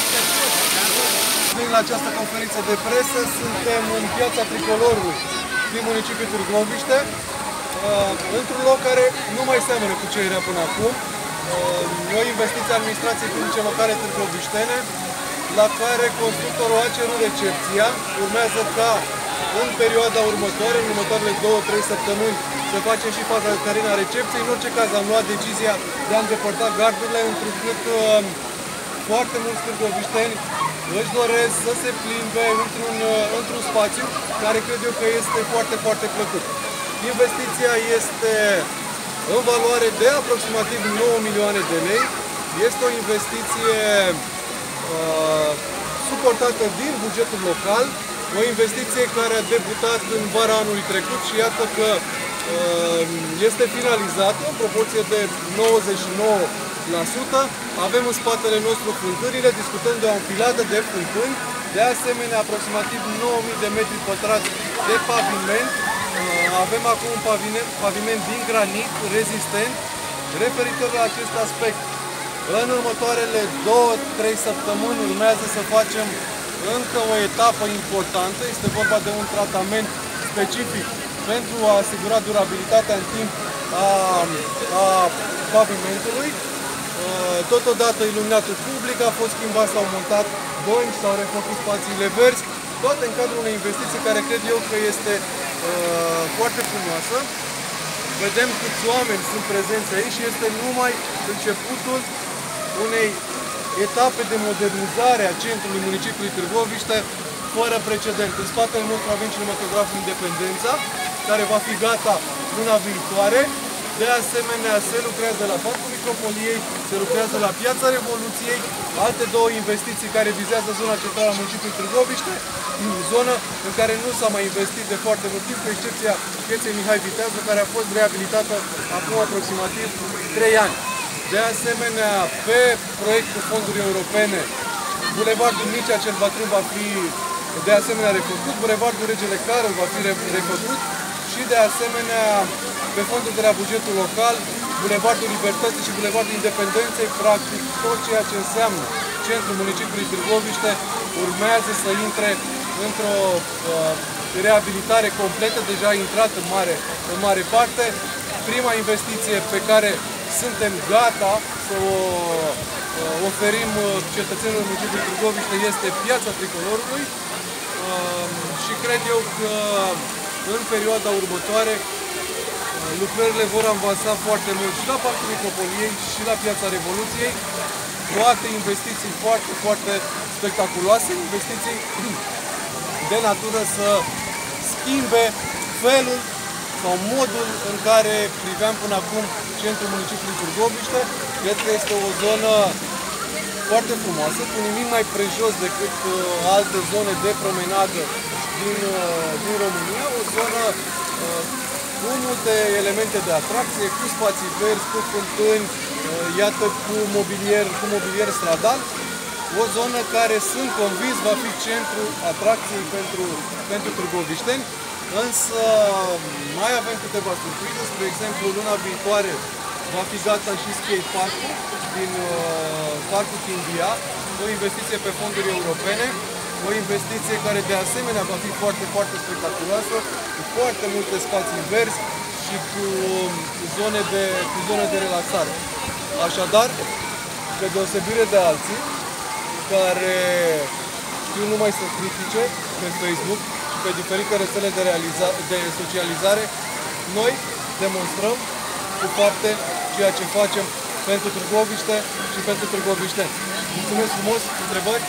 La această conferință de presă suntem în Piața Tricolorului din municipiul Târgoviște, într-un loc care nu mai seamănă cu ce era până acum. O investiție a administrației publice locale târgoviștene, la care constructorul a cerut recepția. Urmează ca în perioada următoare, în următoarele 2-3 săptămâni, să facem și faza de teren a recepției. În orice caz am luat decizia de a îndepărta gardurile, întrucât foarte mulți târgovișteni își doresc să se plimbe într-un spațiu care cred eu că este foarte, foarte plăcut. Investiția este în valoare de aproximativ 9 milioane de lei. Este o investiție suportată din bugetul local, o investiție care a debutat în vara anului trecut și iată că este finalizată în proporție de 99%. Avem în spatele nostru fântânile, discutăm de o anfilată de fântâni, de asemenea aproximativ 9000 de metri pătrați de paviment. Avem acum un paviment din granit rezistent. Referitor la acest aspect, în următoarele 2-3 săptămâni urmează să facem încă o etapă importantă. Este vorba de un tratament specific pentru a asigura durabilitatea în timp a pavimentului. Totodată iluminatul public a fost schimbat, s-au montat bănci, s-au refăcut spațiile verzi, toate în cadrul unei investiții care cred eu că este foarte frumoasă. Vedem câți oameni sunt prezenți aici și este numai începutul unei etape de modernizare a centrului municipiului Târgoviște fără precedent. În spatele nostru avem cinematograful Independența, care va fi gata luna viitoare. De asemenea, se lucrează la Parcul Micropoliei, se lucrează la Piața Revoluției, alte două investiții care vizează zona centrală a municipiului Târgoviște, zonă în care nu s-a mai investit de foarte mult timp, cu excepția pieței Mihai Viteazu, care a fost reabilitată acum aproximativ 3 ani. De asemenea, pe proiectul fonduri europene, Bulevardul Mircea cel Bătrân va fi de asemenea refăcut, Bulevardul Regele Carol va fi refăcut și de asemenea pe fonduri de la bugetul local, Bulevardul Libertății și Bulevardul Independenței, practic tot ceea ce înseamnă centrul municipiului Târgoviște urmează să intre într-o reabilitare completă, deja a intrat în mare parte. Prima investiție pe care suntem gata să o oferim cetățenilor municipiului Târgoviște este Piața Tricolorului și cred eu că în perioada următoare lucrările vor avansa foarte mult și la Parcul Micropoliei și la Piața Revoluției. Toate investiții foarte, foarte spectaculoase, investiții de natură să schimbe felul sau modul în care priveam până acum centrul municipiului Târgoviște. Cred că este o zonă foarte frumoasă, cu nimic mai prejos decât alte zone de promenadă din România, o zonă cu multe elemente de atracție, cu spații verzi, cu fântâni, iată cu mobilier stradal. O zonă care, sunt convins, va fi centrul atracției pentru târgovișteni, însă mai avem câteva surprize. Spre exemplu, luna viitoare va fi gata și skate park-ul din Parcul Chimbia, o investiție pe fonduri europene, o investiție care de asemenea va fi foarte, foarte spectaculoasă, cu foarte multe spații verzi și cu zone de relaxare. Așadar, pe deosebire de alții, care știu numai să critice pe Facebook și pe diferite rețele de socializare, noi demonstrăm cu fapte ceea ce facem pentru Târgoviște și pentru târgovișteni. Mulțumesc frumos! Întrebări?